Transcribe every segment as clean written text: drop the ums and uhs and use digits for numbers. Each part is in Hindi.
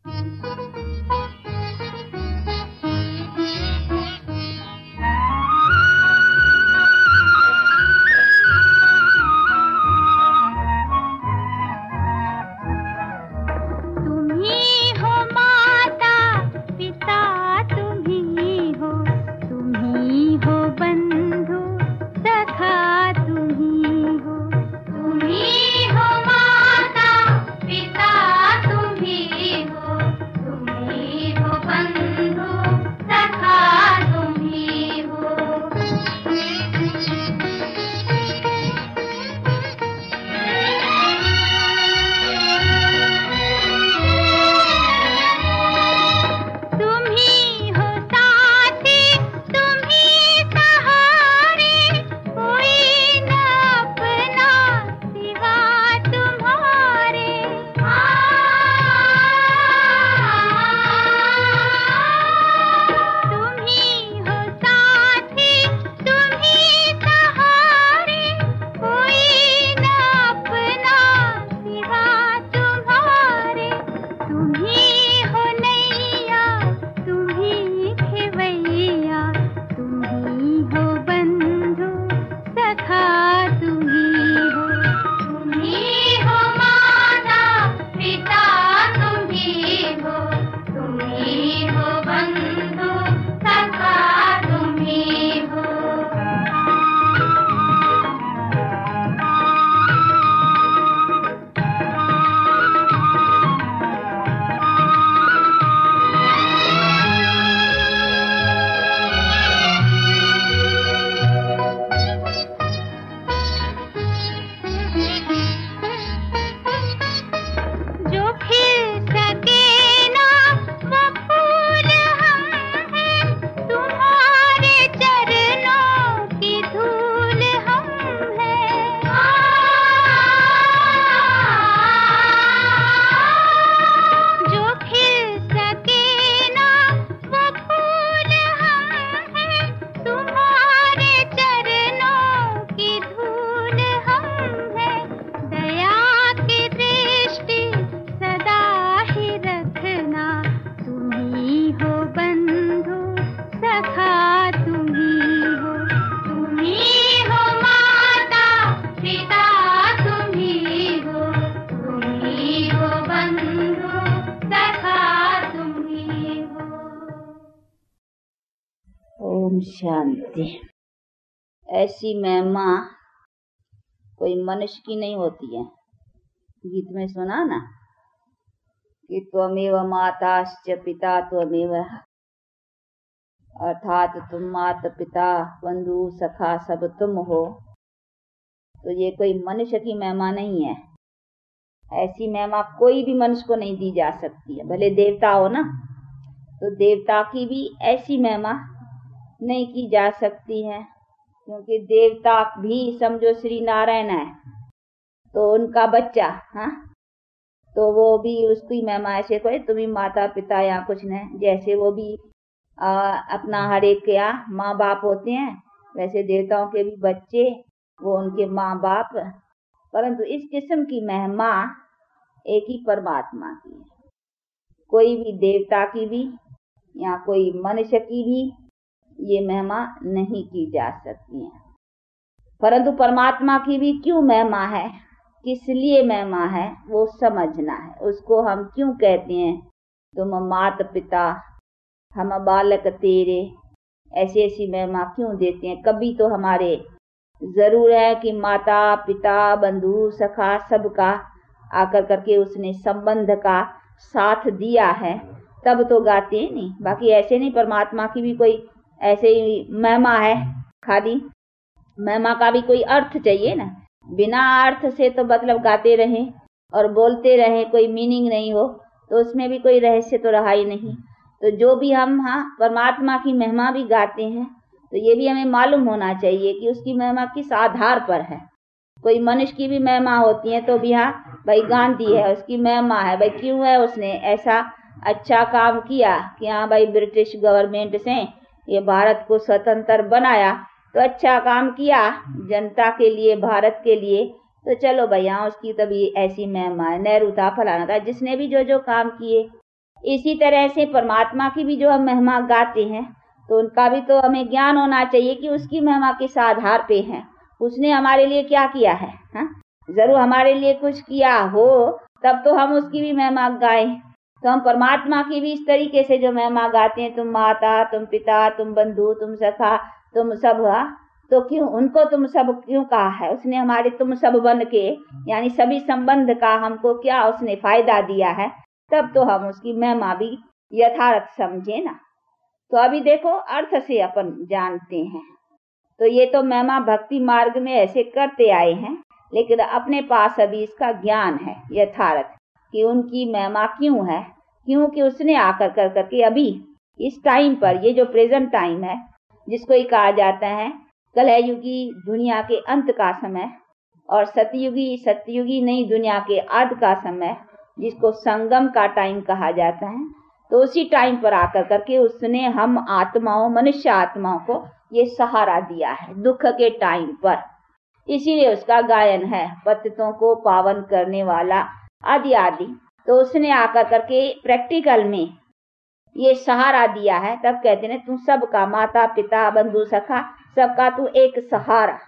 ओम शांति। ऐसी महिमा कोई मनुष्य की नहीं होती है। गीत में सुना ना कि त्वमेव माताश्च पिता त्वमेव, अर्थात तुम माता पिता बंधु सखा सब तुम हो। तो ये कोई मनुष्य की महिमा नहीं है। ऐसी महिमा कोई भी मनुष्य को नहीं दी जा सकती है। भले देवता हो ना, तो देवता की भी ऐसी महिमा नहीं की जा सकती है, क्योंकि देवता भी समझो श्री नारायण है तो उनका बच्चा, हाँ, तो वो भी उसकी महिमा ऐसे कोई तुम्ही माता पिता या कुछ नहीं, जैसे वो भी अपना हर एक क्या माँ बाप होते हैं, वैसे देवताओं के भी बच्चे वो उनके माँ बाप। परंतु इस किस्म की महिमा एक ही परमात्मा की है। कोई भी देवता की भी या कोई मनुष्य की भी ये महिमा नहीं की जा सकती है। परंतु परमात्मा की भी क्यों महिमा है, किस लिए महिमा है, वो समझना है। उसको हम क्यों कहते हैं तुम माता पिता हम बालक तेरे, ऐसी ऐसी महिमा क्यों देते हैं। कभी तो हमारे जरूर है कि माता पिता बंधु सखा सबका आकर करके उसने संबंध का साथ दिया है, तब तो गाते हैं नहीं। बाकी ऐसे नहीं। परमात्मा की भी कोई ऐसे ही महिमा है, खाली महिमा का भी कोई अर्थ चाहिए ना। बिना अर्थ से तो मतलब गाते रहें और बोलते रहें, कोई मीनिंग नहीं हो, तो उसमें भी कोई रहस्य तो रहा ही नहीं। तो जो भी हम परमात्मा की महिमा भी गाते हैं, तो ये भी हमें मालूम होना चाहिए कि उसकी महिमा किस आधार पर है। कोई मनुष्य की भी महिमा होती है तो भी भाई गांधी है, उसकी महिमा है, भाई क्यों है, उसने ऐसा अच्छा काम किया कि भाई ब्रिटिश गवर्नमेंट से ये भारत को स्वतंत्र बनाया, तो अच्छा काम किया जनता के लिए, भारत के लिए, तो चलो भैया उसकी तभी ऐसी महिमा है। नेहरू था, फलाना था, जिसने भी जो जो काम किए इसी तरह से परमात्मा की भी जो हम महिमा गाते हैं तो उनका भी तो हमें ज्ञान होना चाहिए कि उसकी महिमा किस आधार पे है, उसने हमारे लिए क्या किया है। हाँ, जरूर हमारे लिए कुछ किया हो तब तो हम उसकी भी महिमा गाएं। तो हम परमात्मा की भी इस तरीके से जो महिमा गाते हैं, तुम माता, तुम पिता, तुम बंधु, तुम सखा, तुम सब, तो क्यों उनको तुम सब क्यों कहा है? उसने हमारे तुम सब बन के यानी सभी संबंध का हमको क्या उसने फायदा दिया है, तब तो हम उसकी महिमा भी यथार्थ समझे ना। तो अभी देखो अर्थ से अपन जानते हैं, तो ये तो महिमा भक्ति मार्ग में ऐसे करते आए हैं, लेकिन अपने पास अभी इसका ज्ञान है यथार्थ कि उनकी महिमा क्यों है, क्योंकि उसने आकर कर करके अभी इस टाइम पर, ये जो प्रेजेंट टाइम है जिसको ही कहा जाता है कलयुगी दुनिया के अंत का समय, और सतयुगी नई दुनिया के आदि का समय, जिसको संगम का टाइम कहा जाता है, तो उसी टाइम पर आकर करके उसने हम आत्माओं, मनुष्य आत्माओं को ये सहारा दिया है दुख के टाइम पर। इसीलिए उसका गायन है पतितों को पावन करने वाला आदि आदि। तो उसने आकर करके प्रैक्टिकल में ये सहारा दिया है, तब कहते हैं तू सबका माता पिता बंधु सखा सबका तू एक सहारा।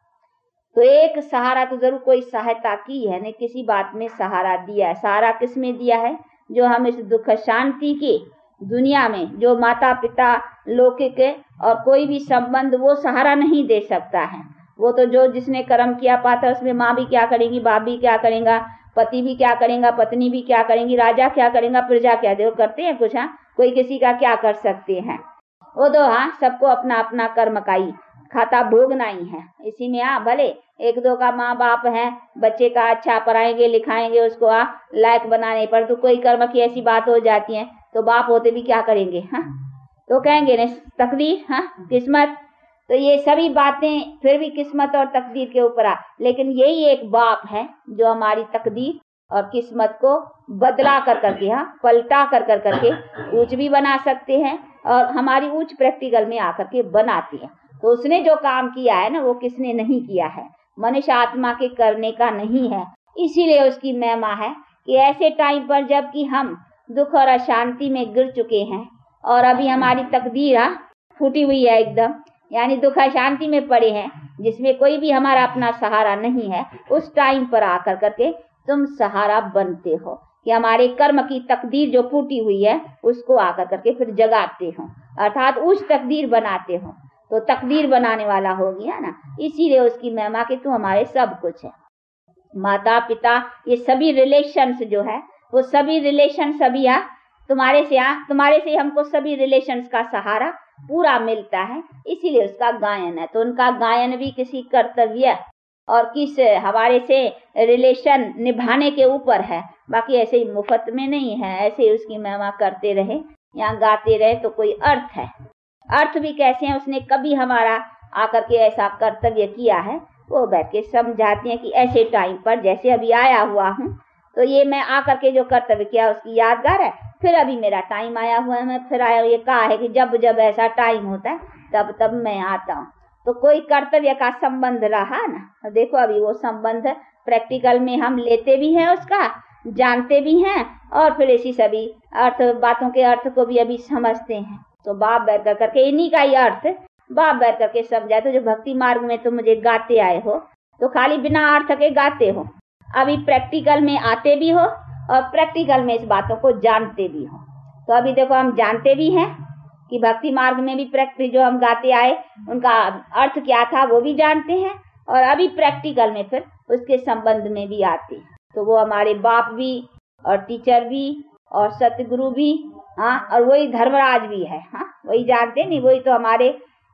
तो एक सहारा तो जरूर कोई सहायता की है ने, किसी बात में सहारा दिया है। सहारा किस में दिया है? जो हम इस दुख शांति की दुनिया में जो माता पिता लौकिक और कोई भी संबंध वो सहारा नहीं दे सकता है। वो तो जो जिसने कर्म किया पाता, उसमें माँ भी क्या करेगी, बाप भी क्या करेगा, पति भी क्या करेगा, पत्नी भी क्या करेंगी, राजा क्या करेगा, प्रजा क्या दे करते हैं कुछ। हाँ, कोई किसी का क्या कर सकते हैं? वो तो हाँ सबको अपना अपना कर्म का ही खाता भोगना ही है। इसी में भले एक दो का माँ बाप है, बच्चे का अच्छा पढ़ाएंगे लिखाएंगे, उसको लायक बनाने पर तो कोई कर्म की ऐसी बात हो जाती है, तो बाप होते भी क्या करेंगे? हाँ, तो कहेंगे न तकदीर, हाँ किस्मत। तो ये सभी बातें फिर भी किस्मत और तकदीर के ऊपर लेकिन यही एक बाप है जो हमारी तकदीर और किस्मत को बदला कर करके, हाँ पलटा कर करके ऊंच भी बना सकते हैं और हमारी ऊंच प्रैक्टिकल में आकर के बनाती है। तो उसने जो काम किया है ना, वो किसने नहीं किया है, मनुष्य आत्मा के करने का नहीं है। इसीलिए उसकी महिमा है कि ऐसे टाइम पर जबकि हम दुख और अशांति में गिर चुके हैं और अभी हमारी तकदीर फूटी हुई है एकदम, यानी दुख अशांति में पड़े हैं, जिसमें कोई भी हमारा अपना सहारा नहीं है, उस टाइम पर आकर करके तुम सहारा बनते हो कि हमारे कर्म की तकदीर जो फूटी हुई है उसको आकर करके फिर जगाते हो, अर्थात उस तकदीर बनाते हो। तो तकदीर बनाने वाला हो गया ना। इसीलिए उसकी महिमा कि तू हमारे सब कुछ है। माता पिता ये सभी रिलेशंस जो है, वो सभी रिलेशन सभी तुम्हारे से हमको सभी रिलेशंस का सहारा पूरा मिलता है। इसीलिए उसका गायन है। तो उनका गायन भी किसी कर्तव्य और किस हमारे से रिलेशन निभाने के ऊपर है, बाकी ऐसे ही मुफ्त में नहीं है। ऐसे ही उसकी महिमा करते रहे, यहाँ गाते रहे तो कोई अर्थ है। अर्थ भी कैसे हैं, उसने कभी हमारा आकर के ऐसा कर्तव्य किया है, वो बैठ के समझाते हैं कि ऐसे टाइम पर जैसे अभी आया हुआ हूँ, तो ये मैं आकर के जो कर्तव्य किया उसकी यादगार है। फिर अभी मेरा टाइम आया हुआ है, मैं फिर आया। ये कहा है कि जब जब ऐसा टाइम होता है तब तब मैं आता हूँ। तो कोई कर्तव्य का संबंध रहा ना। देखो अभी वो संबंध प्रैक्टिकल में हम लेते भी हैं, उसका जानते भी हैं, और फिर इसी सभी अर्थ बातों के अर्थ को भी अभी समझते हैं। तो बाप बैठ कर करके इन्हीं का ही अर्थ बाप बैठ करके समझाए। तो जो भक्ति मार्ग में तुम मुझे गाते आए हो, तो खाली बिना अर्थ के गाते हो, अभी प्रैक्टिकल में आते भी हो और प्रैक्टिकल में इस बातों को जानते भी हो। तो अभी देखो हम जानते भी हैं कि भक्ति मार्ग में भी प्रैक्टिस जो हम गाते आए उनका अर्थ क्या था वो भी जानते हैं, और अभी प्रैक्टिकल में फिर उसके संबंध में भी आते हैं। तो वो हमारे बाप भी और टीचर भी और सतगुरु भी, हाँ, और वही धर्मराज भी है। हाँ, वही जानते नहीं, वही तो हमारे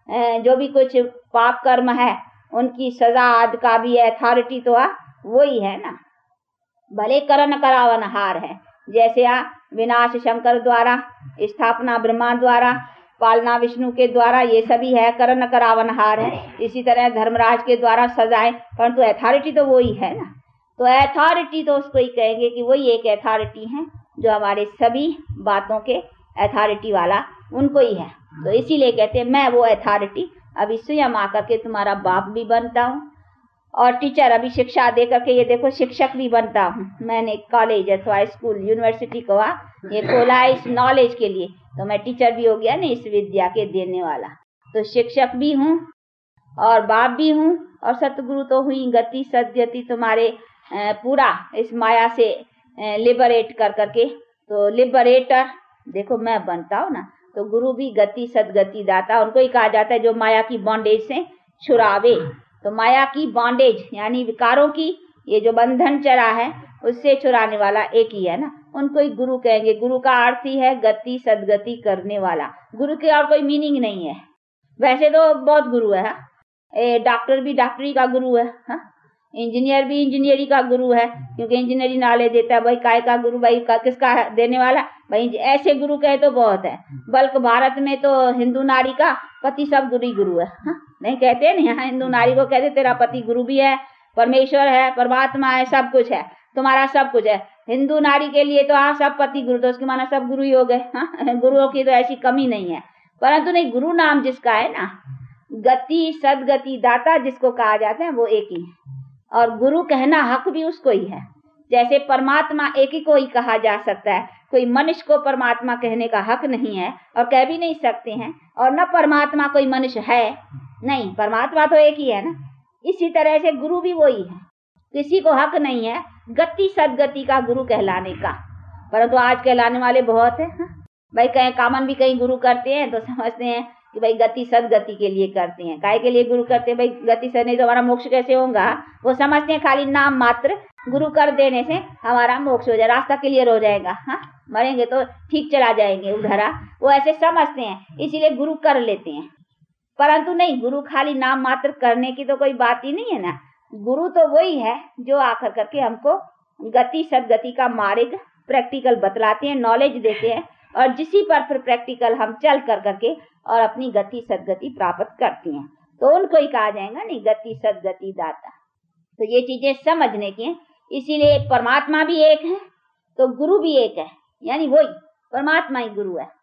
जो भी कुछ पाप कर्म है उनकी सजा आदि का भी अथॉरिटी तो वही है ना। भले करण करावन हार है, जैसे विनाश शंकर द्वारा, स्थापना ब्रह्मा द्वारा, पालना विष्णु के द्वारा, ये सभी है करण करावन हार है। इसी तरह धर्मराज के द्वारा सजाए, परंतु अथॉरिटी तो वही है ना। तो अथॉरिटी तो उसको ही कहेंगे कि वही एक अथॉरिटी है जो हमारे सभी बातों के अथॉरिटी वाला उनको ही है। तो इसीलिए कहते हैं मैं वो अथॉरिटी अभी स्वयं आकर के तुम्हारा बाप भी बनता हूँ और टीचर अभी शिक्षा दे करके ये देखो शिक्षक भी बनता हूँ। मैंने कॉलेज अथवा स्कूल यूनिवर्सिटी को ये खोला है इस नॉलेज के लिए, तो मैं टीचर भी हो गया ना इस विद्या के देने वाला। तो शिक्षक भी हूँ और बाप भी हूँ और सतगुरु तो हुई। गति सदगति तुम्हारे पूरा इस माया से लिबरेट कर करके, तो लिबरेटर देखो मैं बनता हूँ ना। तो गुरु भी गति सदगति दाता, उनको ही कहा जाता है जो माया की बॉन्डेज से छुड़ावे। तो माया की बॉन्डेज यानी विकारों की ये जो बंधन चढ़ा है उससे छुड़ाने वाला एक ही है ना, उनको ही गुरु कहेंगे। गुरु का अर्थ ही है गति सदगति करने वाला। गुरु की और कोई मीनिंग नहीं है। वैसे तो बहुत गुरु है, डॉक्टर भी डॉक्टरी का गुरु है, इंजीनियर भी इंजीनियरिंग का गुरु है, क्योंकि इंजीनियरिंग नॉलेज देता है। भाई काय का गुरु, भाई किसका देने वाला, भाई ऐसे गुरु कहे तो बहुत है। बल्कि भारत में तो हिंदू नारी का पति सब गुरु है, नहीं कहते नहीं, यहाँ हिंदू नारी को कहते तेरा पति गुरु भी है, परमेश्वर है, परमात्मा है, सब कुछ है, तुम्हारा सब कुछ है। हिंदू नारी के लिए तो सब पति गुरु, तो उसके माना सब गुरु ही हो गए। गुरुओं की तो ऐसी कमी नहीं है, परंतु नहीं, गुरु नाम जिसका है ना, गति सदगति दाता जिसको कहा जाता है वो एक ही है। और गुरु कहना हक भी उसको ही है। जैसे परमात्मा एक ही को ही कहा जा सकता है, कोई मनुष्य को परमात्मा कहने का हक नहीं है और कह भी नहीं सकते हैं, और न परमात्मा कोई मनुष्य है, नहीं, परमात्मा तो एक ही है ना। इसी तरह से गुरु भी वही है, किसी को हक नहीं है गति सदगति का गुरु कहलाने का, परंतु आज कहलाने वाले बहुत है। भाई कहीं कामन भी कहीं गुरु करते हैं तो समझते हैं कि भाई गति सदगति के लिए करते हैं। काय के लिए गुरु करते हैं, भाई गति सद नहीं तो हमारा मोक्ष कैसे होगा। वो समझते हैं खाली नाम मात्र गुरु कर देने से हमारा मोक्ष हो जाए, रास्ता क्लियर हो जाएगा, मरेंगे तो ठीक चला जाएंगे उधरा, वो ऐसे समझते हैं, इसीलिए गुरु कर लेते हैं। परंतु नहीं, गुरु खाली नाम मात्र करने की तो कोई बात ही नहीं है ना। गुरु तो वही है जो आकर करके हमको गति सदगति का मार्ग प्रैक्टिकल बतलाते हैं, नॉलेज देते हैं, और जिसी पर फिर प्रैक्टिकल हम चल कर करके और अपनी गति सदगति प्राप्त करते हैं, तो उनको ही कहा जाएगा नहीं गति सदगति दाता। तो ये चीजें समझने की हैं। इसीलिए परमात्मा भी एक है तो गुरु भी एक है, यानी वही परमात्मा ही गुरु है,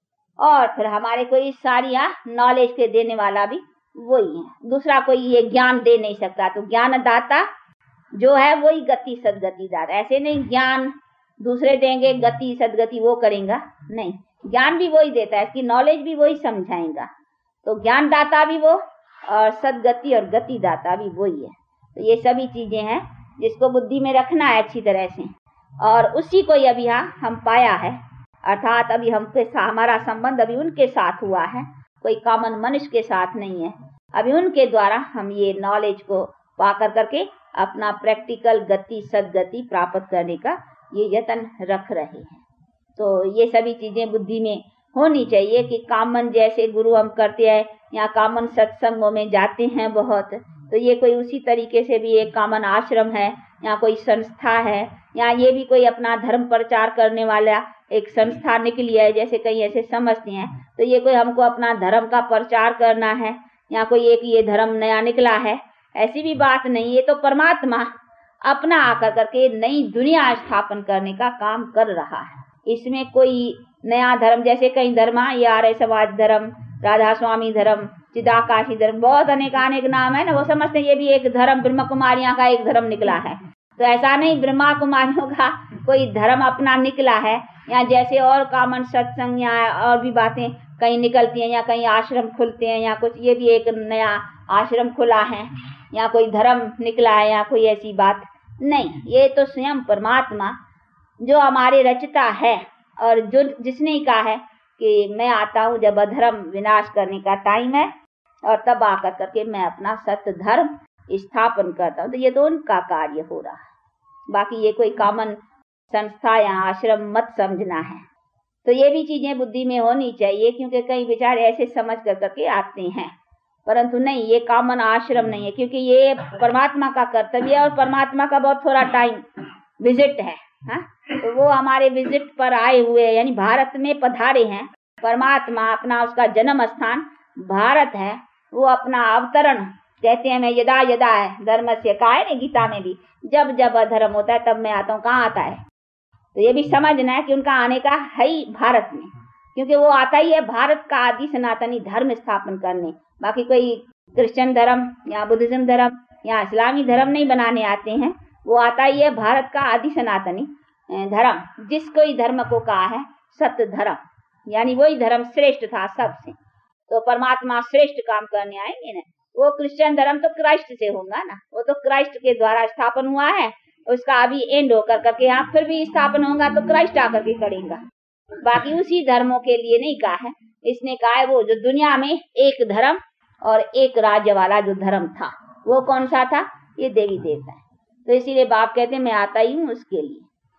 और फिर हमारे को इस सारी नॉलेज के देने वाला भी वही है। दूसरा कोई ये ज्ञान दे नहीं सकता, तो ज्ञान दाता जो है वही गति सदगति दाता। ऐसे नहीं ज्ञान दूसरे देंगे, गति सदगति वो करेगा, नहीं, ज्ञान भी वही देता है, इसकी नॉलेज भी वही समझाएगा। तो ज्ञान दाता भी वो और सदगति और गति दाता भी वही है। तो ये सभी चीजें हैं जिसको बुद्धि में रखना है अच्छी तरह से, और उसी को अभी हम पाया है, अर्थात अभी हमके हमारा संबंध अभी उनके साथ हुआ है, कोई कॉमन मनुष्य के साथ नहीं है। अभी उनके द्वारा हम ये नॉलेज को पाकर करके अपना प्रैक्टिकल गति सदगति प्राप्त करने का ये यत्न रख रहे हैं। तो ये सभी चीजें बुद्धि में होनी चाहिए कि कॉमन जैसे गुरु हम करते हैं या कॉमन सत्संगों में जाते हैं बहुत, तो ये कोई उसी तरीके से भी एक कॉमन आश्रम है या कोई संस्था है, या ये भी कोई अपना धर्म प्रचार करने वाला एक संस्था निकली है, जैसे कई ऐसे समझते हैं। तो ये कोई हमको अपना धर्म का प्रचार करना है या कोई एक ये धर्म नया निकला है, ऐसी भी बात नहीं। ये तो परमात्मा अपना आकर करके नई दुनिया स्थापन करने का काम कर रहा है। इसमें कोई नया धर्म, जैसे कई धर्म, ये आर्य समाज धर्म, राधा स्वामी धर्म, चिदाकाशी धर्म, बहुत अनेक नाम है ना, वो समझते हैं ये भी एक धर्म, ब्रह्म कुमारियां का एक धर्म निकला है। तो ऐसा नहीं, ब्रह्मा कुमारियों का कोई धर्म अपना निकला है, या जैसे और कॉमन सत्संग या और भी बातें कहीं निकलती हैं, या कहीं आश्रम खुलते हैं, या कुछ ये भी एक नया आश्रम खुला है, या कोई धर्म निकला है, या कोई ऐसी बात नहीं। ये तो स्वयं परमात्मा जो हमारे रचता है, और जो जिसने ही कहा है कि मैं आता हूँ जब अधर्म विनाश करने का टाइम है, और तब आकर करके मैं अपना सत्य धर्म स्थापन करता हूँ। तो ये तो उनका कार्य हो रहा है, बाकी ये कोई कॉमन संस्था या आश्रम मत समझना है। तो ये भी चीजें बुद्धि में होनी चाहिए, क्योंकि कई विचार ऐसे समझ कर करके आते हैं, परंतु नहीं, ये कॉमन आश्रम नहीं है, क्योंकि ये परमात्मा का कर्तव्य है और परमात्मा का बहुत थोड़ा टाइम विजिट है। तो वो हमारे विजिट पर आए हुए, यानी भारत में पधारे हैं परमात्मा। अपना उसका जन्म स्थान भारत है, वो अपना अवतरण कहते हैं, मैं यदा यदा है धर्म से कहा है ना गीता में भी, जब जब अधर्म होता है तब मैं आता हूँ। कहाँ आता है? तो ये भी समझना है कि उनका आने का है ही भारत में, क्योंकि वो आता ही है भारत का आदि सनातनी धर्म स्थापन करने। बाकी कोई क्रिश्चियन धर्म या बुद्धिज्म धर्म यहाँ इस्लामी धर्म नहीं बनाने आते हैं, वो आता ही है भारत का आदि सनातनी धर्म, जिस कोई धर्म को कहा है सत्य धर्म, यानी वही धर्म श्रेष्ठ था सबसे। तो परमात्मा श्रेष्ठ काम करने आएंगे ना। वो क्रिश्चियन धर्म तो क्राइस्ट से होगा ना, वो तो क्राइस्ट के द्वारा स्थापन हुआ है, उसका अभी एंड होकर करके यहाँ फिर भी स्थापन होगा तो क्राइस्ट आकर के करेगा। बाकी उसी धर्मों के लिए नहीं कहा है, इसने कहा है वो जो दुनिया में एक धर्म और एक राज्य वाला जो धर्म था वो कौन सा था, ये देवी देवता है। तो इसीलिए बाप कहते हैं मैं आता ही हूँ उसके लिए।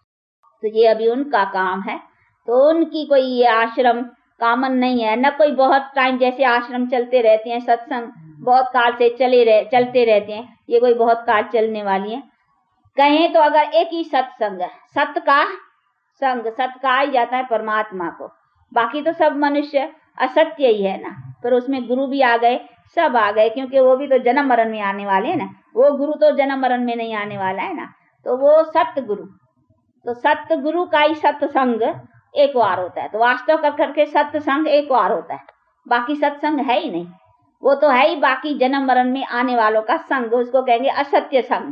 तो ये अभी उनका काम है, तो उनकी कोई ये आश्रम कामन नहीं है, न कोई बहुत टाइम जैसे आश्रम चलते रहते हैं, सत्संग बहुत काल से चलते रहते हैं, ये कोई बहुत काल चलने वाली है। कहें तो अगर एक ही सत्संग है, सत्य का संग, सत्य का ही जाता है परमात्मा को, बाकी तो सब मनुष्य असत्य ही है ना। पर उसमें गुरु भी आ गए, सब आ गए, क्योंकि वो भी तो जन्म मरण में आने वाले हैं ना, वो गुरु तो जन्म मरण में नहीं आने वाला है ना। तो वो सत्य गुरु, तो सत्य गुरु का ही सत्संग एक बार होता है। तो वास्तव कर करके सत्संग एक बार होता है, बाकी सत्संग है ही नहीं, वो तो है ही बाकी जन्म मरण में आने वालों का संग, उसको कहेंगे असत्य संग।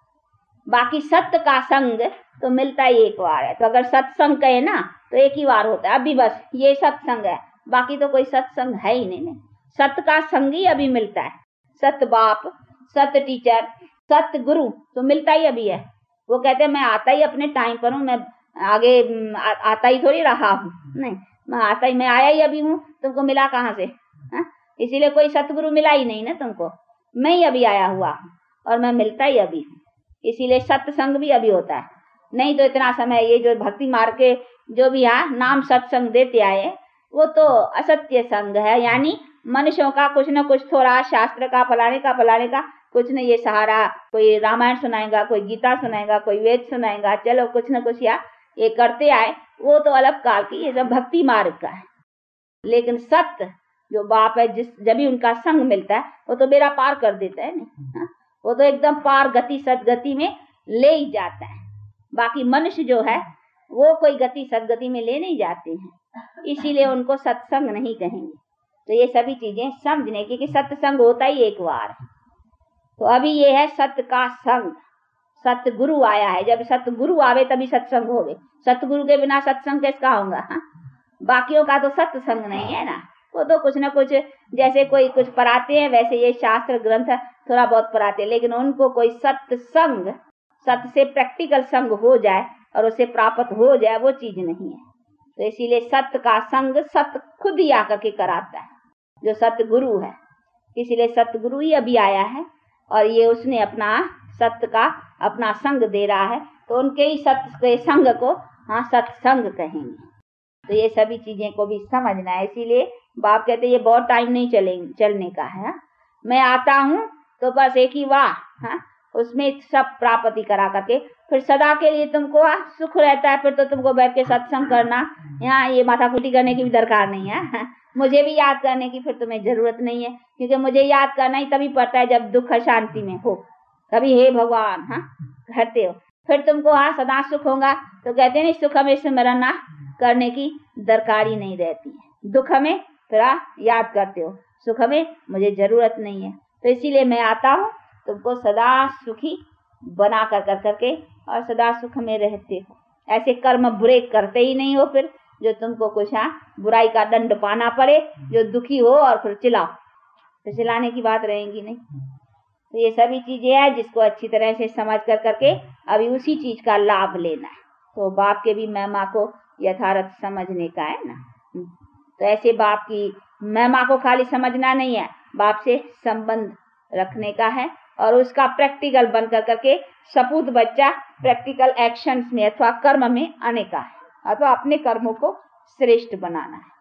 बाकी सत्य का संग तो मिलता ही एक बार है। तो अगर सत्संग कहे ना तो एक ही बार होता है, अभी बस ये सत्संग है, बाकी तो कोई सत्संग है ही नहीं। सत्य का संग ही अभी मिलता है, सत्य बाप, सत्य टीचर, सत्य गुरु तो मिलता ही अभी है। वो कहते हैं मैं आता ही अपने टाइम पर हूँ, मैं आगे आता ही थोड़ी रहा हूँ, नहीं मैं आता ही, मैं आया ही अभी हूँ, तुमको मिला कहाँ से? इसीलिए कोई सतगुरु मिला ही नहीं ना तुमको, मैं ही अभी आया हुआ हूँ और मैं मिलता ही अभी हूँ, इसीलिए सत्संग भी अभी होता है। नहीं तो इतना समय ये जो भक्ति मार्ग के जो भी यहाँ नाम सत्संग देते आए वो तो असत्य संग है, यानी मनुष्यों का कुछ न कुछ थोड़ा शास्त्र का फलाने का कुछ न, ये सहारा, कोई रामायण सुनाएगा, कोई गीता सुनाएगा, कोई वेद सुनाएगा, चलो कुछ न कुछ या ये करते आए, वो तो अलग काल की, ये सब भक्ति मार्ग का है। लेकिन सत्य जो बाप है, जब भी उनका संग मिलता है वो तो बेड़ा पार कर देता है ना, वो तो एकदम पार गति सदगति में ले ही जाता है। बाकी मनुष्य जो है वो कोई गति सदगति में ले नहीं जाते हैं, इसीलिए उनको सत्संग नहीं कहेंगे। तो ये सभी चीजें समझने की कि सत्संग होता ही एक बार। तो अभी ये है सत्य का संग, सत्य गुरु आया है, जब सत्य गुरु आवे तभी सत्संग होवे, सतगुरु के बिना सत्संग किसका होगा? बाकियों का तो सत्संग नहीं है ना, वो तो कुछ न कुछ जैसे कोई कुछ पढ़ाते हैं वैसे ये शास्त्र ग्रंथ थोड़ा बहुत पढ़ाते हैं, लेकिन उनको कोई सत्संग, सत्य से प्रैक्टिकल संग हो जाए और उसे प्राप्त हो जाए, वो चीज नहीं है। तो इसीलिए सत्य का संग सत्य खुद ही आकर के कराता है, जो सत्य गुरु है। इसीलिए सत्य गुरु ही अभी आया है और ये उसने अपना सत्य का अपना संग दे रहा है, तो उनके ही सत्य के संग को हाँ सत्संग कहेंगे। तो ये सभी चीजें को भी समझना है। इसीलिए बाप कहते ये बहुत टाइम नहीं चलने का है। मैं आता हूँ तो बस एक ही वाह, उसमें सब प्राप्ति करा करके फिर सदा के लिए तुमको सुख रहता है। फिर तो तुमको बैठ के सत्संग करना, यहाँ ये माथाकुटी करने की भी दरकार नहीं है। मुझे भी याद करने की फिर तुम्हें जरूरत नहीं है, क्योंकि मुझे याद करना ही तभी पड़ता है जब दुख शांति में हो, तभी हे भगवान कहते हो, फिर तुमको सदा सुख होगा। तो कहते नहीं सुख हमें स्मरण करने की दरकार ही नहीं रहती है, दुख हमें फिर याद करते हो, सुख हमें मुझे जरूरत नहीं है। तो इसीलिए मैं आता हूँ तुमको सदा सुखी बना कर करके और सदा सुख में रहते हो। ऐसे कर्म बुरे करते ही नहीं हो फिर जो तुमको कुछ बुराई का दंड पाना पड़े, जो दुखी हो और फिर चिल्लाओ, तो चिल्लाने की बात रहेगी नहीं। तो ये सभी चीजें हैं जिसको अच्छी तरह से समझ कर करके अभी उसी चीज का लाभ लेना है। तो बाप के भी महिमा को यथार्थ समझने का है ना। तो ऐसे बाप की महिमा को खाली समझना नहीं है, बाप से संबंध रखने का है और उसका प्रैक्टिकल बन कर करके सपूत बच्चा प्रैक्टिकल एक्शंस में अथवा कर्म में आने का है, अथवा अपने कर्मों को श्रेष्ठ बनाना है।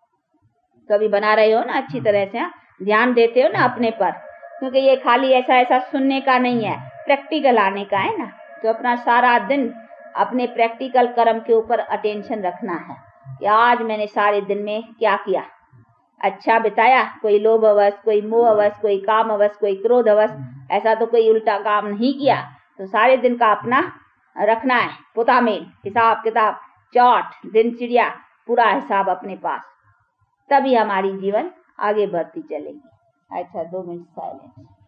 तो अभी बना रहे हो ना अच्छी तरह से, ध्यान देते हो ना अपने पर, क्योंकि ये खाली ऐसा सुनने का नहीं है, प्रैक्टिकल आने का है ना। तो अपना सारा दिन अपने प्रैक्टिकल कर्म के ऊपर अटेंशन रखना है कि आज मैंने सारे दिन में क्या किया, अच्छा बिताया, कोई लोभ अवश, कोई मोह अवश, कोई काम अवश, कोई क्रोध अवश, ऐसा तो कोई उल्टा काम नहीं किया। तो सारे दिन का अपना रखना है पुता में हिसाब किताब, चार्ट, दिनचर्या, पूरा हिसाब अपने पास, तभी हमारी जीवन आगे बढ़ती चलेगी। अच्छा 2 मिनट साइलेंस।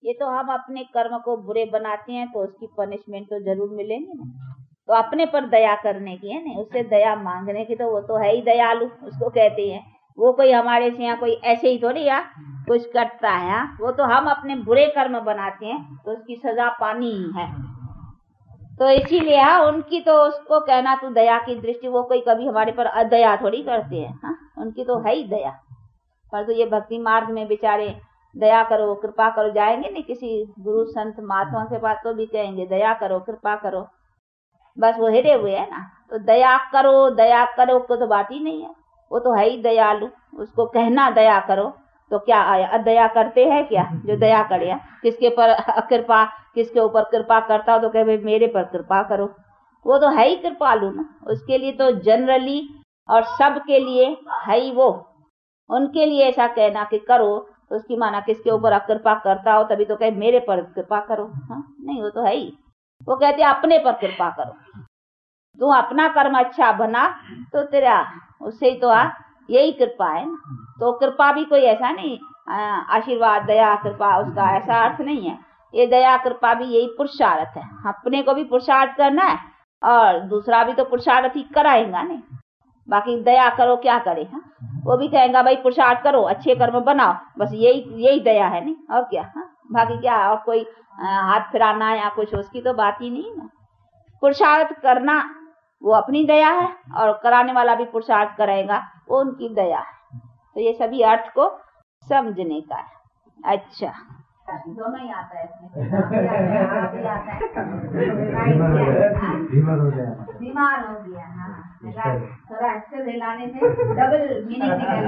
ये तो हम अपने कर्म को बुरे बनाते हैं तो उसकी पनिशमेंट तो जरूर मिलेंगी ना। तो अपने पर दया करने की है ना, उससे दया मांगने की, तो वो तो है ही दयालु, उसको कहते हैं। वो कोई हमारे से यहाँ कोई ऐसे ही थोड़ी या कुछ करता है, वो तो हम अपने बुरे कर्म बनाते हैं तो उसकी सजा पानी ही है। तो इसीलिए उनकी तो उसको कहना तू दया की दृष्टि, वो कोई कभी हमारे पर अदया थोड़ी करते हैं, उनकी तो है ही दया। पर तो ये भक्ति मार्ग में बेचारे दया करो कृपा करो जाएंगे नहीं किसी गुरु संत महात्मा के पास, तो भी कहेंगे दया करो कृपा करो, बस वो हिरे हुए है ना। तो दया करो को तो बात ही नहीं है, वो तो है ही दयालु। उसको कहना दया करो तो क्या आया, अदया करते हैं क्या जो दया करे? किसके पर कृपा, किसके ऊपर कृपा करता हो तो कहे मेरे पर कृपा करो, वो तो है ही कृपालु ना। उसके लिए तो जनरली और सबके लिए है ही वो। उनके लिए ऐसा कहना कि करो तो उसकी माना किसके ऊपर कृपा करता हो तभी तो कहे मेरे पर कृपा करो, नहीं, वो तो है ही। वो कहते अपने पर कृपा करो, तू अपना कर्म अच्छा बना तो तेरा उससे ही तो यही कृपा है ना। तो कृपा भी कोई ऐसा नहीं आशीर्वाद दया कृपा उसका ऐसा अर्थ नहीं है। ये दया कृपा भी यही पुरुषार्थ है, अपने को भी पुरुषार्थ करना है और दूसरा भी तो पुरुषार्थ ही कराएगा नहीं। बाकी दया करो क्या करे, वो भी कहेगा भाई पुरुषार्थ करो अच्छे कर्म बनाओ, बस यही दया है नहीं और क्या। बाकी क्या और कोई हाथ फिराना या कुछ उसकी तो बात ही नहीं ना। पुरुषार्थ करना वो अपनी दया है और कराने वाला भी पुरुषार्थ करेगा वो उनकी दया है। तो ये सभी अर्थ को समझने का है। अच्छा, दोनों ही आता है इसमें, बीमार हो गया, हाँ, थोड़ा अच्छे हिलाने से डबल मीनिंग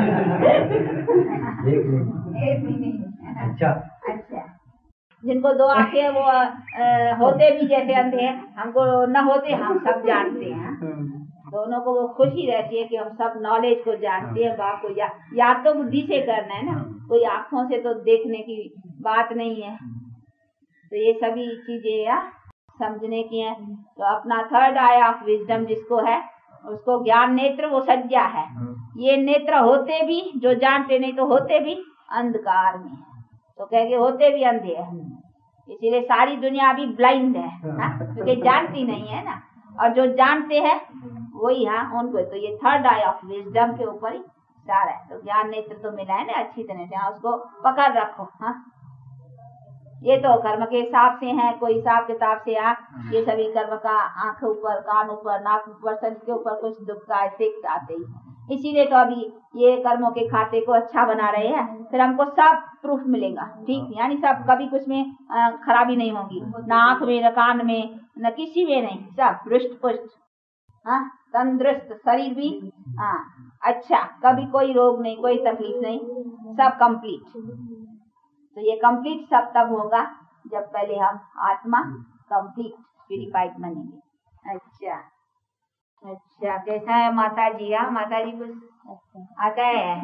निकल एक मीनिंग। अच्छा, जिनको दो आंखें वो होते भी जैसे अंधे हैं, हमको न होते हम सब जानते हैं। दोनों को वो खुशी रहती है कि हम सब नॉलेज को जानते हैं। बात को याद तो बुद्धि से करना है ना, कोई आंखों से तो देखने की बात नहीं है। तो ये सभी चीजें समझने की है। तो अपना थर्ड आई ऑफ विजडम जिसको है उसको ज्ञान नेत्र वो सज्जा है। ये नेत्र होते भी जो जानते नहीं तो होते भी अंधकार में, तो कहेंगे होते भी अंधे हैं। इसीलिए सारी दुनिया अभी ब्लाइंड है, क्योंकि जानती नहीं है ना। और जो जानते हैं वही उनको, तो ये थर्ड आई ऑफ विजडम के ऊपर ही सारा है। तो ज्ञान नेत्र तो मिला है ना अच्छी तरह से, उसको पकड़ रखो। ये तो कर्म के हिसाब से है, कोई हिसाब किताब से ये सभी कर्म का आंख ऊपर कान ऊपर नाक ऊपर शरीर के ऊपर कुछ दुख का इफेक्ट आते ही। इसीलिए तो अभी ये कर्मों के खाते को अच्छा बना रहे हैं, फिर हमको सब प्रूफ मिलेगा, ठीक, यानी सब कभी कुछ में खराबी नहीं होगी, न आंख में न कान में न किसी में नहीं, सब हृष्ट पुष्ट, तंदुरुस्त शरीर भी, अच्छा, कभी कोई रोग नहीं कोई तकलीफ नहीं, सब कंप्लीट। तो ये कंप्लीट सब तब होगा जब पहले हम आत्मा कंप्लीट प्यूरिफाइड बनेंगे। अच्छा, कैसा है माता जी? माता जी कुछ आता है?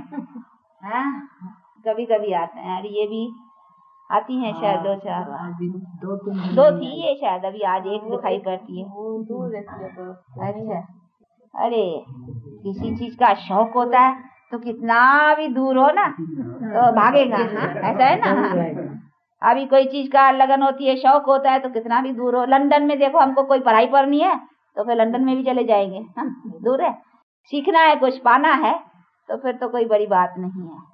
कभी कभी आते हैं। अरे ये भी आती हैं शायद दो चार बार, दो थी ये शायद, अभी आज एक दिखाई पड़ती है। अच्छा, अरे किसी चीज का शौक होता है तो कितना भी दूर हो ना तो भागेगा, ऐसा है ना। अभी कोई चीज का लगन होती है, शौक होता है तो कितना भी दूर हो। लंदन में देखो, हमको कोई पढ़ाई पढ़नी है तो फिर लंदन में भी चले जाएंगे, दूर है। सीखना है कुछ पाना है तो फिर तो कोई बड़ी बात नहीं है।